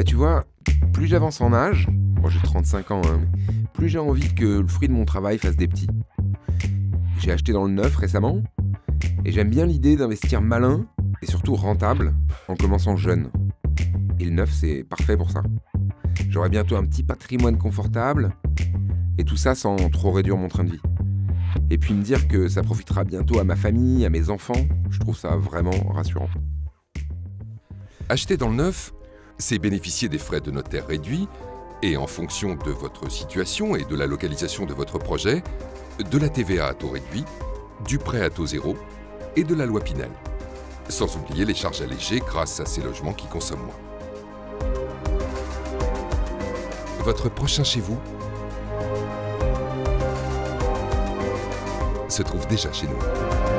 Bah tu vois, plus j'avance en âge, moi j'ai 35 ans, hein, mais plus j'ai envie que le fruit de mon travail fasse des petits. J'ai acheté dans le neuf récemment, et j'aime bien l'idée d'investir malin et surtout rentable en commençant jeune. Et le neuf, c'est parfait pour ça. J'aurai bientôt un petit patrimoine confortable, et tout ça sans trop réduire mon train de vie. Et puis me dire que ça profitera bientôt à ma famille, à mes enfants, je trouve ça vraiment rassurant. Acheter dans le neuf, c'est bénéficier des frais de notaire réduits et en fonction de votre situation et de la localisation de votre projet, de la TVA à taux réduit, du prêt à taux zéro et de la loi Pinel. Sans oublier les charges allégées grâce à ces logements qui consomment moins. Votre prochain chez vous se trouve déjà chez nous.